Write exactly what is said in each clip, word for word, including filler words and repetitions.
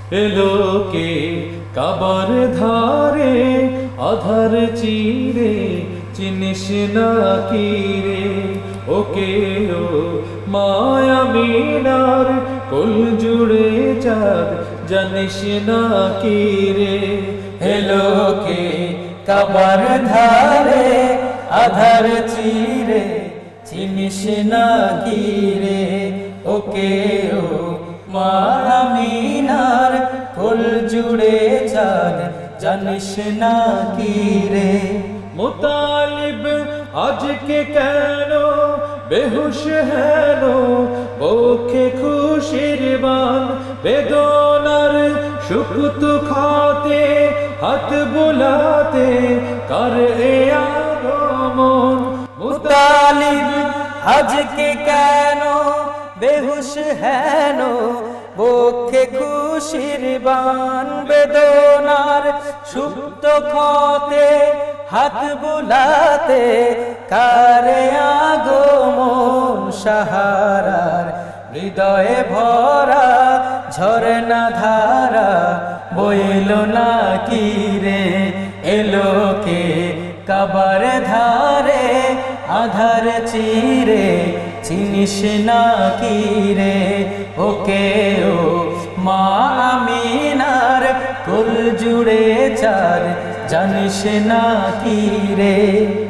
এলো কে কাবার ধারে আধার চিরে চিনিস না কি রে ওকে ও মায়া মিনার কুল জুড়ে চাঁদ জানিস না কি রে এলো কে কাবার ধারে আধার চিরে চিনিস না কি রে ওকে ও মায়া মিনার কুল জুড়ে চাঁদ জানিস না কি রে মুতালিব আজকে কেন বেহুশ হেন বুকে খুশির বান বেদনার সুখ দুঃখতে হাত বুলাতে কর এ আগমন মুতালিব আজকে কেন বেহুশ হেন বুকে খুশির বান বেদনার সুপ্ত ক্ষতে হাত বুলাতে কারে আগমন সাহারার হৃদয়ে ভরা ঝরনা ধারা বইল না কি রে এলো কে কাবার ধারে আধার চিরে চিনিস না কি রে ওকে ও মা আমিনার কুল জুড়ে চাঁদ জানিস না কি রে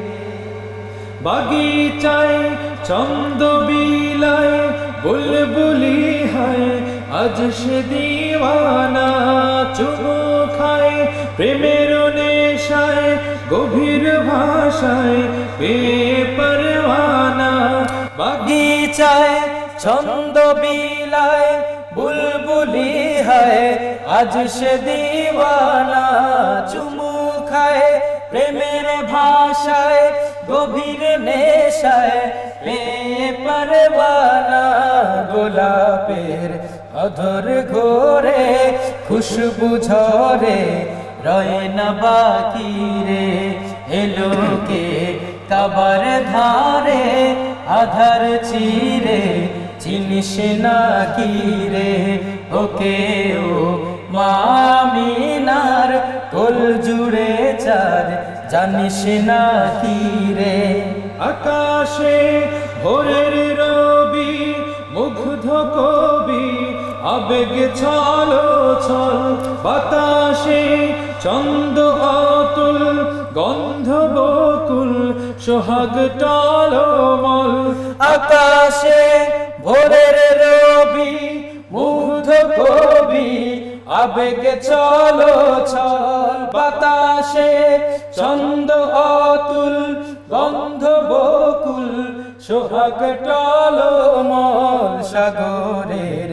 বাগিচায় ছন্দ বিলায় বুলবুলি হায় আজ সে দিওয়ানা চুমু খায় প্রেমের নেশায় গভীর ভাষায় পে পরওয়ানা বাগিচায় ছন্দ বিলায় বুলবুলি হায় আজ সে দিওয়ানা চুমু খায় প্রেমের ভাষায় গভীর নেশায় পে পরওয়ানা গোলাপের অধর ঘোরে খুশবু ঝরে রয় না বাকি রে এলো কে কাবার ধারে আধার চিরে চিনিস না কি রে ওকে ও মা মিনার কুল জুড়ে চাঁদ জানিস না কি রে আকাশে ভোরের রবি মুগ্ধ কবি আবেগ ছলো ছল বাতাসে ছন্দ অতুল গন্ধ বকুল সোহাগ টলমল আকাশে ভোরের রবি মুগ্ধ কবি আবেগ চলো ছল বাতাসে ছন্দ অতুল গন্ধ বকুল সোহাগ টলমল সাগরের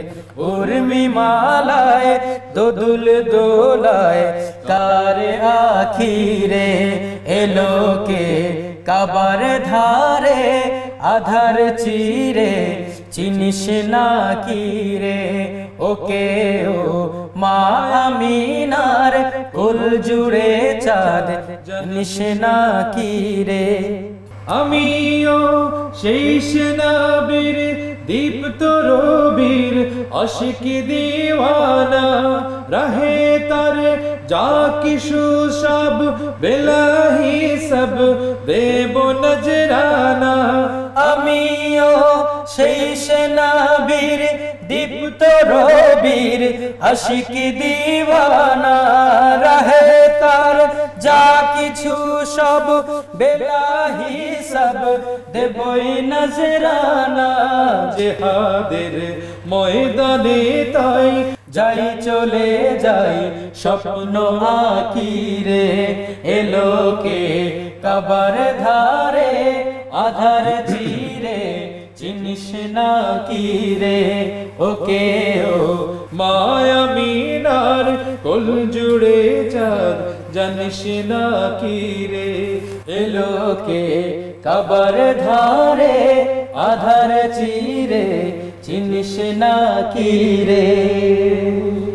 উর্মিমালায় দোদুল দোলায় কারে আখিরে এলো কে কাবার ধারে আধার চিরে চিনিস না কি রে ওকে ও মা আমিনার কুল জুড়ে চাঁদ জানিস না কি রে আমিও সেই নবীর দীপ্ত রবির আশিক দিওয়ানা রহে তার যা কিশু সব বেলাহি সব দেব নজরানা আমিও সেই নবীর দীপ্ত রবির আশিক দিওয়ানা রহে তার যা কিছু সব বেলাহি সব দেবই নজরানা জিহাদের ময়দানে তাই যাই চলে যাই স্বপ্ন আঁকি রে এলো কে কাবার ধারে আধার চিরে চিনিস না কি রে ওকে ও মায়া মিনার কুল জুড়ে চাঁদ জানিস না কি রে এলো কে কাবার ধারে আধার চিরে চিনিস না কি রে।